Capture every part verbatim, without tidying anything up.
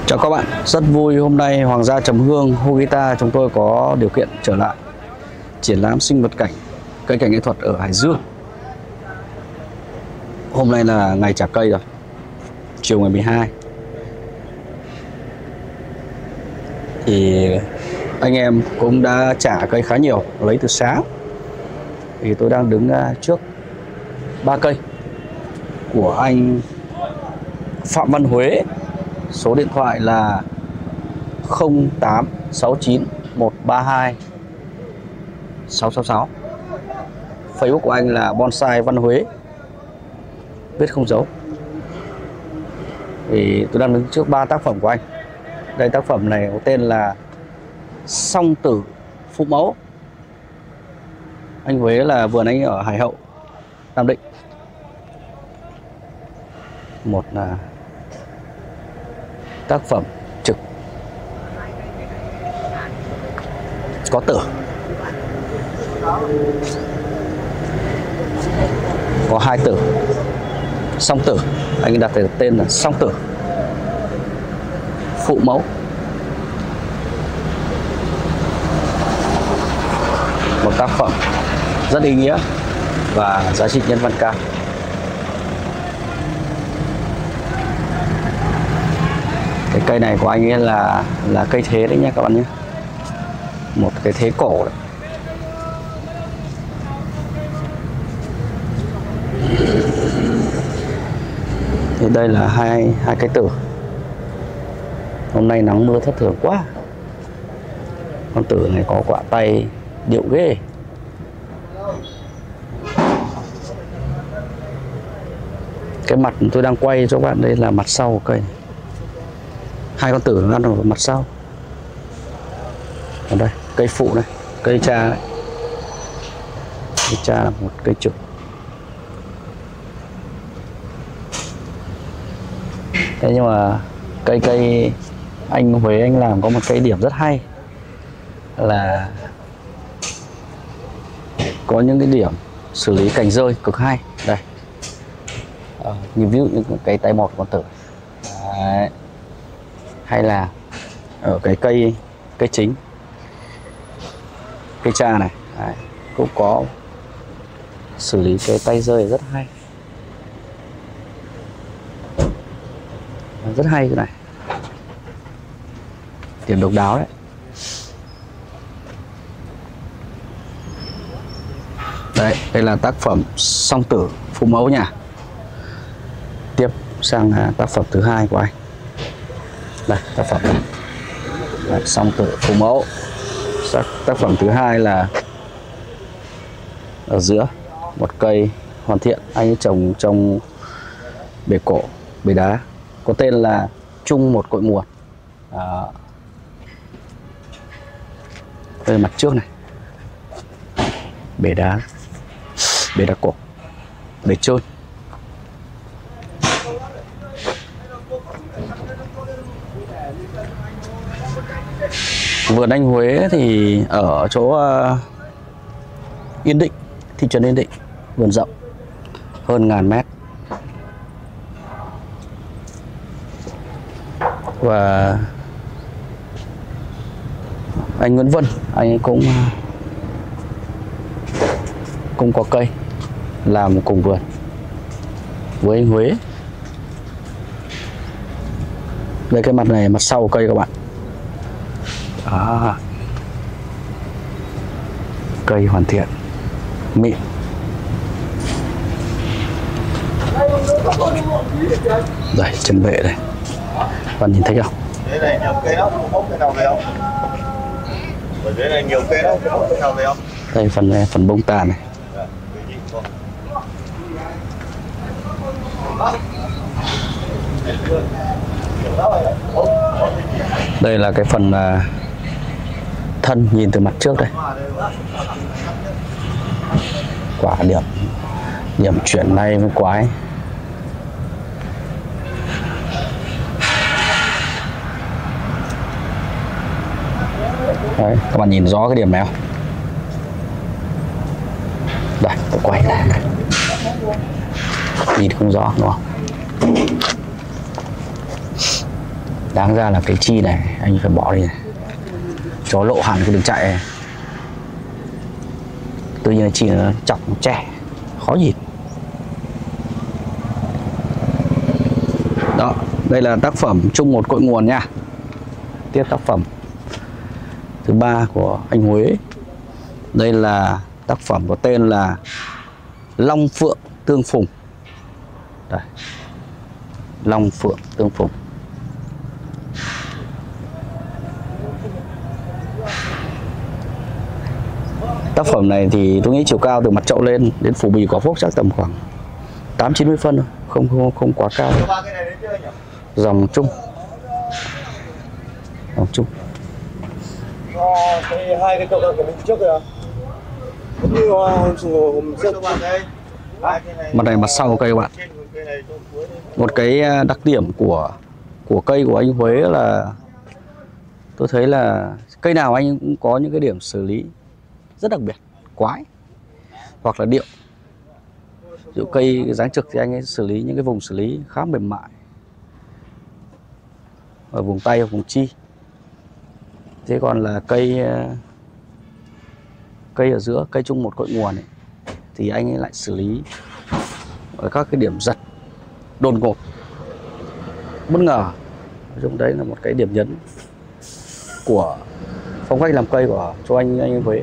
Chào các bạn, rất vui hôm nay Hoàng gia Trầm Hương Hogita chúng tôi có điều kiện trở lại triển lãm sinh vật cảnh, cây cảnh nghệ thuật ở Hải Dương. Hôm nay là ngày trả cây rồi, chiều ngày mười hai. Thì anh em cũng đã trả cây khá nhiều, lấy từ sáng. Thì tôi đang đứng trước ba cây của anh Phạm Văn Huế. Số điện thoại là không tám sáu chín một ba hai sáu sáu sáu. Facebook của anh là Bonsai Văn Huế, viết không dấu. Thì tôi đang đứng trước ba tác phẩm của anh. Đây, tác phẩm này có tên là Song Tử Phụ Mẫu. Anh Huế là vườn anh ở Hải Hậu, Nam Định. Một là tác phẩm trực có tử, có hai tử, song tử. Anh đặt tên là Song Tử Phụ Mẫu. Một tác phẩm rất ý nghĩa và giá trị nhân văn cao. Cái cây này của anh ấy là là cây thế đấy nha các bạn nhé, một cái thế cổ đấy. Thì đây là hai hai cái tử. Hôm nay nắng mưa thất thường quá. Con tử này có quả tay điệu ghê. Cái mặt tôi đang quay cho các bạn đây là mặt sau của cây. Hai con tử nó ăn ở mặt sau. Ở đây, cây phụ này, cây cha này. Cây cha là một cây trực. Thế nhưng mà cây cây anh Huế anh làm có một cái điểm rất hay là có những cái điểm xử lý cành rơi cực hay. Đây, à, như ví dụ như cái tay một con tử. Đấy. Hay là ở cái cây cây chính, cây cha này. Đấy, cũng có xử lý cái tay rơi rất hay, rất hay cái này, điểm độc đáo đấy. Đấy, đây là tác phẩm Song Tử Phụ Mẫu nha. Tiếp sang tác phẩm thứ hai của anh. Đây, tác phẩm này. Đấy, Song Tử Phụ Mẫu. Tác phẩm thứ hai là ở giữa một cây hoàn thiện, anh ấy trồng trong bể cổ, bể đá, có tên là Chung Một Cội Nguồn. Đó. Đây là mặt trước này, bể đá, bể đá cổ, bể trơn. Vườn anh Huế thì ở chỗ uh, Yên Định, thị trấn Yên Định, vườn rộng hơn ngàn mét. Và anh Nguyễn Vân, anh ấy cũng cũng có cây làm cùng vườn với anh Huế. Đây, cái mặt này, mặt sau cây các bạn. À, cây hoàn thiện, mịn. Đây, chân bệ đây, bạn nhìn thấy không? Đây này nhiều cây đó, không có cây nào về không? Ở dưới này nhiều cây đó, không có cây nào về không? Đây phần này, phần bông tàn này. Đây là cái phần uh, thân nhìn từ mặt trước đây. Quả điểm điểm chuyển này với quái. Đấy, các bạn nhìn rõ cái điểm này không? Đây, tôi quay lại. nhìn không rõ đúng không? Đáng ra là cái chi này anh phải bỏ đi này, cho lộ hẳn cái đường chạy này. Tự nhiên chi nó chọc nó trẻ khó nhìn. Đó, đây là tác phẩm chung một cội nguồn nha. Tiếp tác phẩm thứ ba của anh Huế. Đây là tác phẩm có tên là Long Phượng Tương Phùng. Đây. Long Phượng Tương Phùng. Tác phẩm này thì tôi nghĩ chiều cao từ mặt chậu lên đến phủ bì quả phúc chắc tầm khoảng tám chín mươi phân thôi, không không không quá cao. Dòng chung. Dòng chung. Hai cái chậu của mình trước rồi à? Như hôm trước. Mặt này mặt sau cây các bạn. Một cái đặc điểm của của cây của anh Huế là tôi thấy là cây nào anh cũng có những cái điểm xử lý rất đặc biệt, quái hoặc là điệu. Ví dụ cây dáng trực thì anh ấy xử lý những cái vùng xử lý khá mềm mại ở vùng tay hoặc vùng chi. Thế còn là cây cây ở giữa, cây chung một cội nguồn ấy, thì anh ấy lại xử lý ở các cái điểm giật đột ngột, bất ngờ. Nói chung đấy là một cái điểm nhấn của phong cách làm cây của cho anh anh Huế.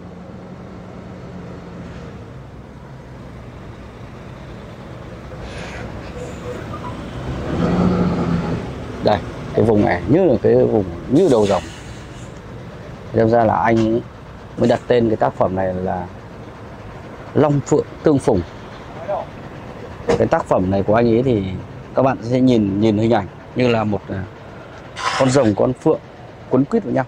Đây, cái vùng này như là cái vùng như đầu rồng. Đem ra là anh mới đặt tên cái tác phẩm này là Long Phượng Tương Phùng. Cái tác phẩm này của anh ấy thì các bạn sẽ nhìn nhìn hình ảnh như là một con rồng, con phượng quấn quýt với nhau.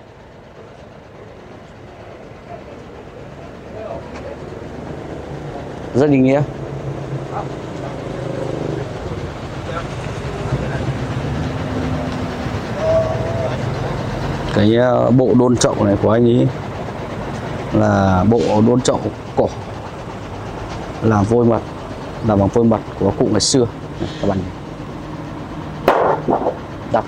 Rất ý nghĩa. Cái bộ đôn chậu này của anh ấy là bộ đôn chậu cổ, làm vôi mật, làm bằng vôi mật của cụ ngày xưa. Này, các bạn đọc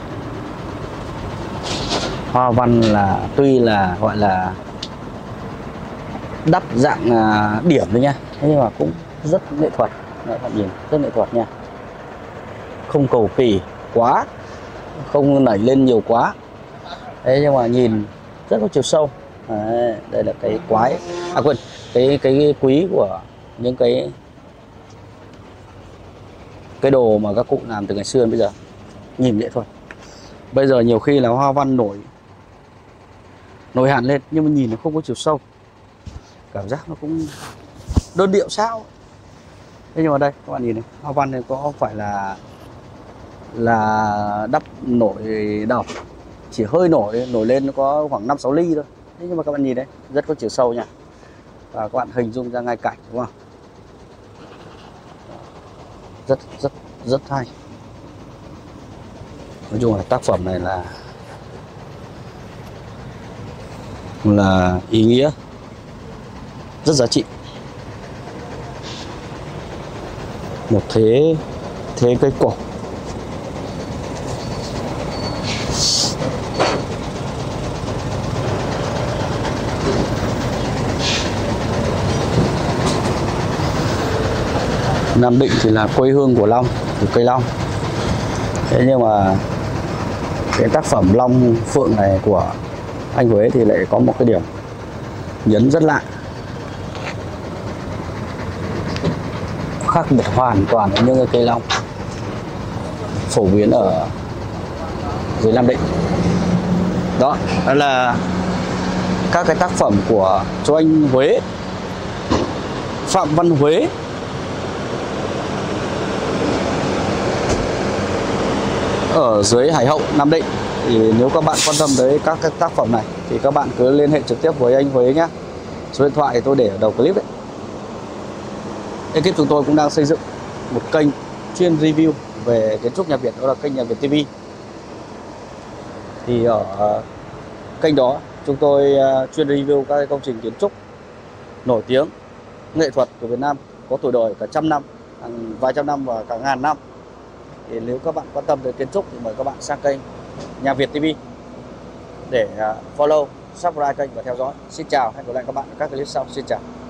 hoa văn là tuy là gọi là đắp dạng điểm thôi nha, thế nhưng mà cũng rất nghệ thuật. Các bạn nhìn rất nghệ thuật nha, không cầu kỳ quá, không nảy lên nhiều quá. Thế nhưng mà nhìn rất có chiều sâu. Đấy, đây là cái quái, à quên, cái cái quý của những cái cái đồ mà các cụ làm từ ngày xưa đến bây giờ, nhìn nghệ thuật. Bây giờ nhiều khi là hoa văn nổi nổi hẳn lên nhưng mà nhìn nó không có chiều sâu, cảm giác nó cũng đơn điệu sao. Thế nhưng mà đây các bạn nhìn này, hoa văn này có phải là là đắp nổi đâu, chỉ hơi nổi nổi lên nó có khoảng năm sáu ly thôi. Thế nhưng mà các bạn nhìn đấy, rất có chiều sâu nha. Và các bạn hình dung ra ngay cảnh, đúng không? Rất rất rất hay. Nói chung là tác phẩm này là là ý nghĩa, rất giá trị. Một thế thế cây cổ. Nam Định thì là quê hương của long, của cây long. Thế nhưng mà cái tác phẩm Long Phượng này của anh Huế thì lại có một cái điểm nhấn rất lạ, khác biệt hoàn toàn với những cái cây long phổ biến ở dưới Nam Định. Đó, đó là các cái tác phẩm của cho anh Huế, Phạm Văn Huế. Ở dưới Hải Hậu, Nam Định. Thì nếu các bạn quan tâm tới các cái tác phẩm này thì các bạn cứ liên hệ trực tiếp với anh Huế nhé. Số điện thoại tôi để ở đầu clip đấy. Ekip chúng tôi cũng đang xây dựng một kênh chuyên review về kiến trúc nhà Việt, đó là kênh Nhà Việt ti vi. Thì ở kênh đó chúng tôi chuyên review các công trình kiến trúc nổi tiếng, nghệ thuật của Việt Nam có tuổi đời cả trăm năm, hàng vài trăm năm và cả ngàn năm. Thì nếu các bạn quan tâm tới kiến trúc thì mời các bạn sang kênh Nhà Việt ti vi để follow, subscribe kênh và theo dõi. Xin chào, hẹn gặp lại các bạn ở các clip sau. Xin chào.